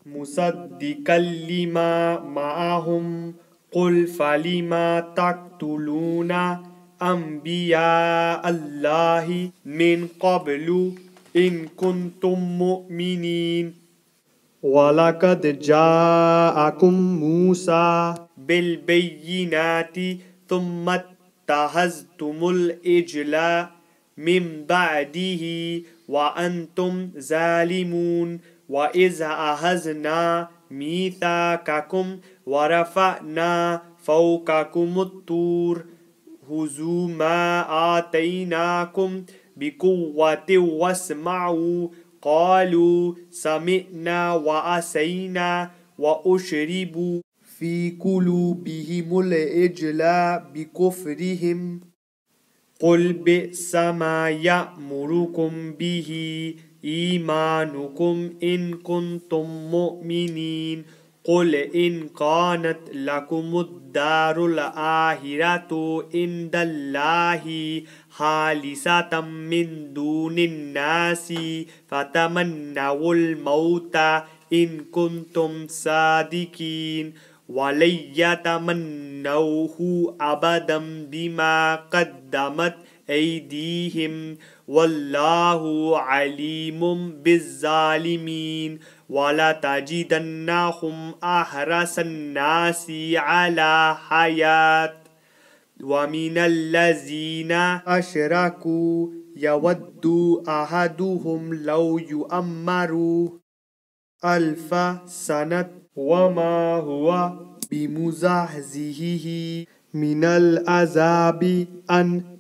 मुसद्दिक़ल lima माअहुम क़ुल फ़लिमा तक़्तुलूना अंबिया अल्लाहि मिन क़ब्लु इन कुन्तुम मुअमिनीन। वलक़द जाअकुम मूसा बिलबय्यिनाति सुम्मत्तख़ज़्तुमुल इज्ला मिन बअदिही व अंतुम ज़ालिमून। व इज़ अख़ज़ना मीसाक़कुम व रफ़अना फ़ौक़कुमुत-तूर ख़ुज़ू मा आतैनाकुम बिक़ुव्वतिन वस्मअू क़ालू समिअना व असैना व उशरिबू फ़ी क़ुलूबिहिमुल इज्ला बिकुफ़्रिहिम। क़ुल बि'समा यअमुरुकुम बिही ईमानुकुम इन कुन्तुम मुअमिनीन। क़ुल इन कानत लकुमुद्दारुल आखिरतु इंदल्लाहि ख़ालिसतम मिन दूनिन्नासि फ़तमन्नवुल मौता इन कुन्तुम सादिक़ीन। वलन यतमन्नौहु अबदन बिमा क़द्दमत ऐदीहिम वल्लाहु अलीमुम बिज़्ज़ालिमीन। वलतजिदन्नहुम अहरसन्नासि अला हयात वमिनल्लज़ीना अशरकू यवद्दु अहदुहुम लौ युअम्मरु अल्फ़ सनत वमा हुवा बिमुज़हज़िहिही मिनल अज़ाबि अन